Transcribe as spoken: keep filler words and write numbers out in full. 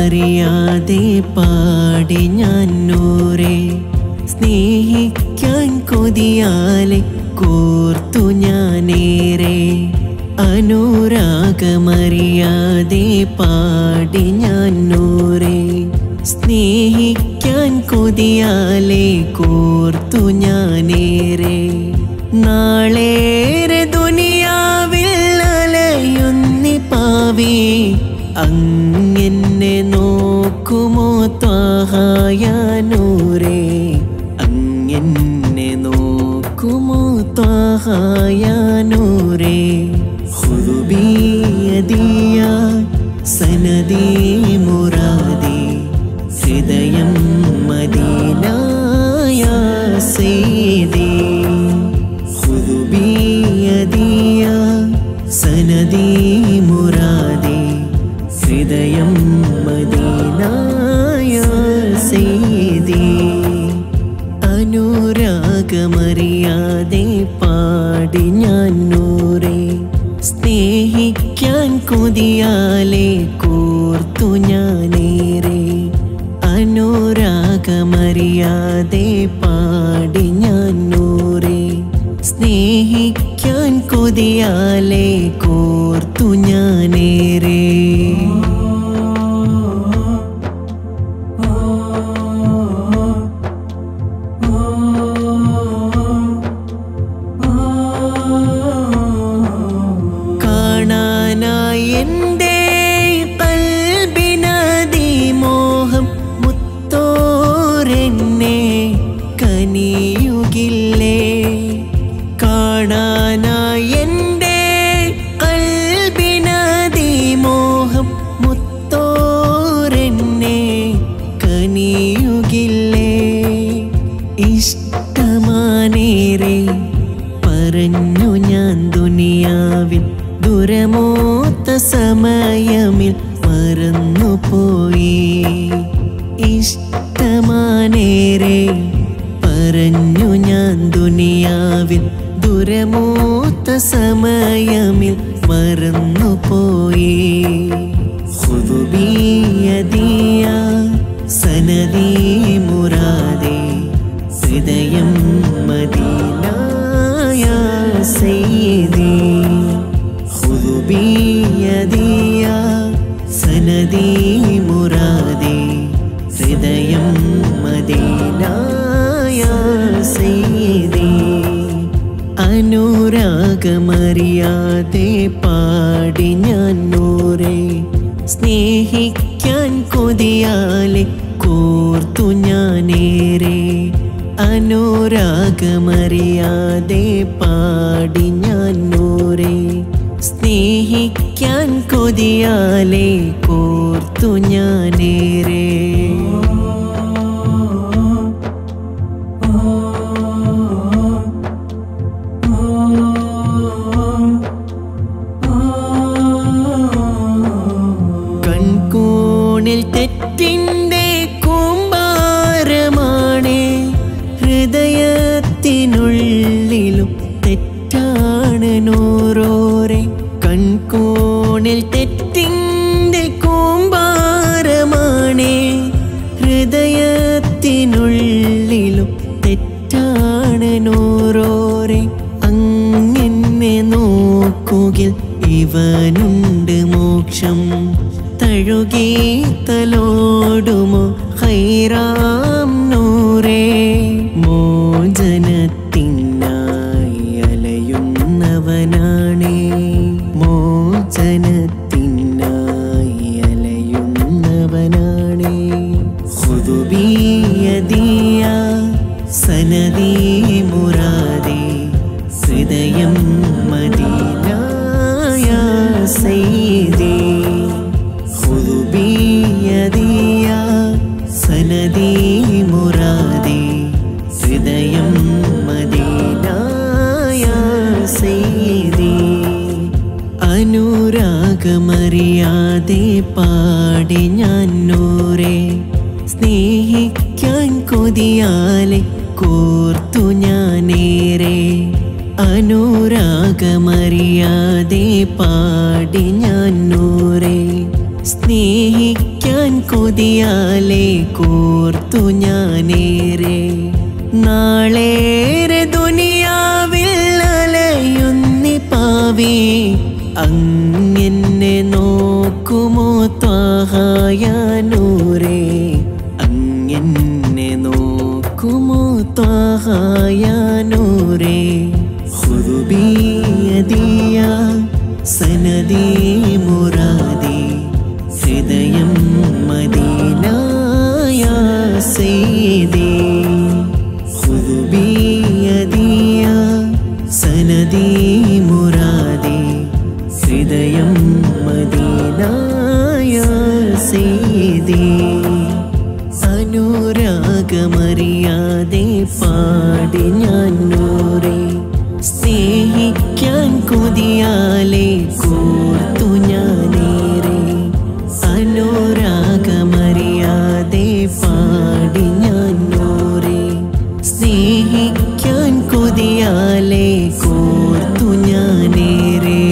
അനുരാഗമറിയാതെ പാടി ഞാൻ നൂറേ സ്നേഹിക്കാൻ കൊതിയാലെ കോർത്തു ഞാനേറെ അനുരാഗമറിയാതെ പാടി ഞാൻ നൂറേ സ്നേഹിക്കാൻ കൊതിയാലെ കോർത്തു ഞാനേറെ നാളേറെ ദുനിയാവിൽ അലയുന്നി പാവേ അങ്ങെന്നെ നോക്കുമോ ത്വാഹായ നൂറേ അങ്ങെന്നെ നോക്കുമോ ത്വാഹായ നൂറേ ഖുദ് ബിയദിയ സനദി മുറാദി ഹൃദയം മദീന യാ സയ്യിദി ഖുദ് ബിയദിയ സനദി മുറാദി ഹൃദയം മദീന യാ സയ്യിദി അനുരാഗമറിയാതെ പാടി ഞാൻ നൂറേ സ്നേഹിക്കാൻ കൊതിയാലെ കോർത്തു ഞാനേറെ അനുരാഗമറിയാതെ പാടി ഞാൻ നൂറേ സ്നേഹിക്കാൻ കൊതിയാലെ കോർത്തു ഞാനേറെ കാണാനായി എൻ്റെ കൽബിനദി മോഹം മുത്തോരെന്നെ കനിയുകില്ലേ കാണാനായി എൻ്റെ കൽബിനദി മോഹം മുത്തോരെന്നെ കനിയുകില്ലേ ഇഷ്ടമാനേറെ പറഞ്ഞു ഞാൻ ദുനിയാവിൽ ദുരമോത്ത സമയമിൽ മറന്നുപോയി ഇഷ്ടമാനേറെ പറഞ്ഞു ഞാൻ ദുനിയാവിൽ ദുരമോത്ത സമയമിൽ മറന്നുപോയി ഖുദ് ബിയദിയ സനദി മുറാദി ഹൃദയം മദീന യാ സയ്യിദി ഖുദ് ബിയദിയ സനദി മുറാദി ഹൃദയം മദീന യാ സയ്യിദി അനുരാഗമറിയാതെ പാടി ഞാൻ നൂറേ സ്നേഹിക്കാൻ കൊതിയാലെ കോർത്തു ഞാനേറെ അനുരാഗമറിയാതെ പാടി ഞാൻ നൂറേ സ്നേഹിക്കാൻ കൊതിയാലെ കോർത്തു ഞാനേറെ കൺകോണിൽ തെറ്റിൻ്റെ കൂമ്പാരമാണ് ഹൃദയത്തിനുള്ളിലും തെറ്റാണ് നൂറോരെ കൺകോണിൽ തെറ്റിൻ്റെ കൂമ്പാരമാണ് ഹൃദയത്തിനുള്ളിലും തെറ്റാണ് നൂറോരെ അങ്ങനെ നോക്കുകിൽ ഇവനുണ്ട് മോക്ഷം തഴുകി തലോടുമോ ഖൈറാം നൂറേ മോചനത്തിനായി അലയുന്നവനാണേ മോചനത്തിനായി അലയുന്നവനാണേ ഖുദ് ബിയദിയ സനദി മുറാദി ഹൃദയം മദീന യാ സയ്യിദി ഖുദ് ബിയദിയ സനദി മുറാദി ഹൃദയം മദീന യാ സയ്യിദി അനുരാഗമറിയാതെ പാടി ഞാൻ നൂറേ സ്നേഹിക്കാൻ കൊതിയാലെ കോർത്തു ഞാനേറെ അനുരാഗമറിയാതെ പാടി ഞാൻ നൂറേ സ്നേഹിക്കാൻ കൊതിയാലെ കോർത്തു ഞാനേറെ നാളേറെ ദുനിയാവിൽ അലയുന്നി പാവേ അങ്ങെന്നെ നോക്കുമോ ത്വാഹായ നൂറേ അങ്ങെന്നെ നോക്കുമോ ത്വാഹായ നൂറേ ഖുദ് ബിയദിയ സനദി മുറാദി ഹൃദയം മദീന യാ സയ്യിദി ഖുദ് ബിയദിയ സനദി മുറാദി ഹൃദയം മദീന യാ സയ്യിദി അനുരാഗമറിയാതെ പാടി ഞാൻ നൂറേ സ്നേഹിക്കാൻ കൊതിയാലെ കോർത്തു ഞാനേറെ അനുരാഗമറിയാതെ പാടി ഞാൻ നൂറേ സ്നേഹിക്കാൻ കൊതിയാലെ കോർത്തു ഞാനേറെ